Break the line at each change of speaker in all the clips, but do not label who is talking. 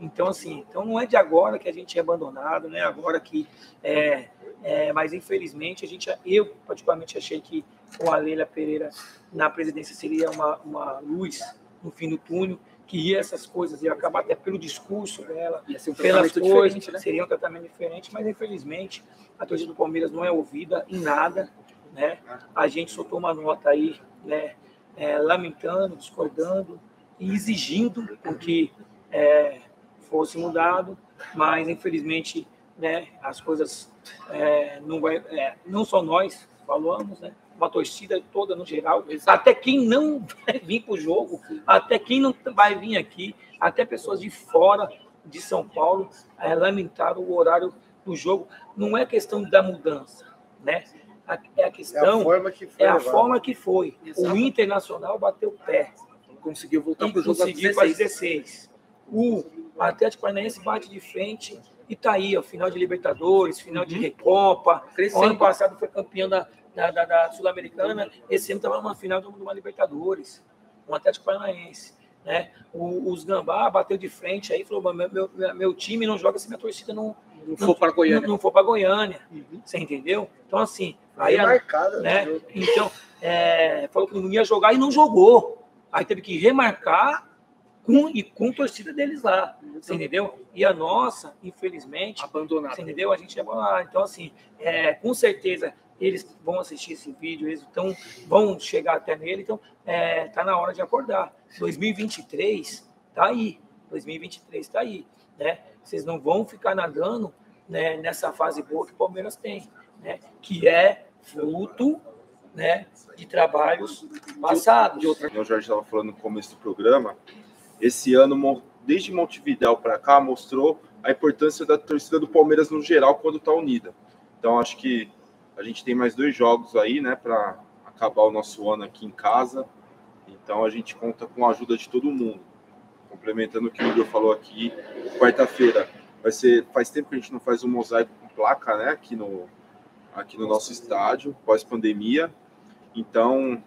Então, assim, então não é de agora que a gente é abandonado, não é agora que... mas, infelizmente, eu particularmente achei que o Alélia Pereira na presidência seria uma luz no fim do túnel, que ia essas coisas, ia acabar até pelo discurso dela, pelas coisas, né? Seria um tratamento diferente, mas, infelizmente, a torcida do Palmeiras não é ouvida em nada, né? A gente soltou uma nota aí, né, lamentando, discordando e exigindo com que fosse mudado, mas, infelizmente, né, as coisas não só nós falamos, né, uma torcida toda no geral, até quem não vai vir para o jogo, até quem não vai vir aqui, até pessoas de fora de São Paulo lamentaram o horário do jogo. Não é questão da mudança, né? É a questão, é a forma que foi. O Internacional bateu o pé.
Conseguiu voltar para o jogo
às 16. O Atlético Paranaense bate de frente e tá aí, ó, final de Libertadores, final de Recopa. O ano passado foi campeão da Sul-Americana, esse ano estava numa final de uma Libertadores, um Atlético Paranaense. Né? Os Gambá bateu de frente aí, falou: meu time não joga se minha torcida não for para Goiânia. Não for para Goiânia. Você entendeu? Então, assim, aí né? Então, falou que não ia jogar e não jogou. Aí teve que remarcar com a torcida deles lá, você entendeu? E a nossa, infelizmente, abandonada. Você entendeu? A gente é abandonada. Então, assim, com certeza eles vão assistir esse vídeo, eles vão chegar até nele, então tá na hora de acordar. 2023 tá aí, 2023 tá aí, né? Vocês não vão ficar nadando, né, nessa fase boa que o Palmeiras tem, né? Que é fruto, né, de trabalhos passados.
O Jorge estava falando no começo do programa, esse ano, desde Montevidéu para cá, mostrou a importância da torcida do Palmeiras no geral quando está unida. Então, acho que a gente tem mais 2 jogos aí, né, para acabar o nosso ano aqui em casa. Então, a gente conta com a ajuda de todo mundo. Complementando o que o Igor falou aqui, quarta-feira faz tempo que a gente não faz um mosaico com placa, né, aqui no nosso estádio, pós-pandemia. Então,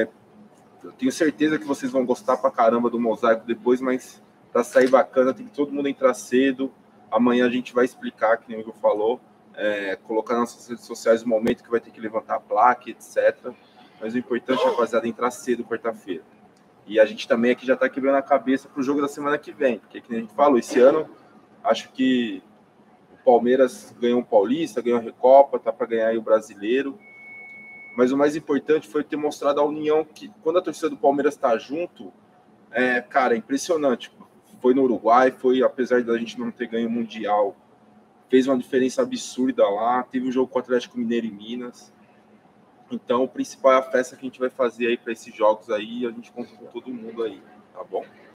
eu tenho certeza que vocês vão gostar pra caramba do mosaico depois, mas para sair bacana tem que todo mundo entrar cedo. Amanhã a gente vai explicar, que nem o Igor falou, colocar nas nossas redes sociais o momento que vai ter que levantar a placa, etc. Mas o importante, rapaziada, é entrar cedo quarta-feira. E a gente também aqui já tá quebrando a cabeça pro jogo da semana que vem, porque, que nem a gente falou, esse ano, acho que o Palmeiras ganhou um Paulista, ganhou a Recopa, tá para ganhar aí o Brasileiro. Mas o mais importante foi ter mostrado a união, que quando a torcida do Palmeiras está junto, cara, é impressionante. Foi no Uruguai, apesar da gente não ter ganho o Mundial, fez uma diferença absurda lá. Teve um jogo com o Atlético Mineiro em Minas. Então, o principal é a festa que a gente vai fazer aí para esses jogos aí, e a gente conta com todo mundo aí, tá bom?